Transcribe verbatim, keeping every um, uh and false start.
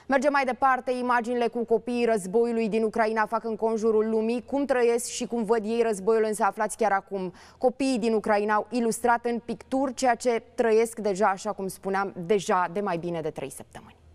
Mergem mai departe, imaginile cu copiii războiului din Ucraina fac înconjurul lumii. Cum trăiesc și cum văd ei războiul, însă aflați chiar acum. Copiii din Ucraina au ilustrat în picturi ceea ce trăiesc deja, așa cum spuneam, deja de mai bine de trei săptămâni.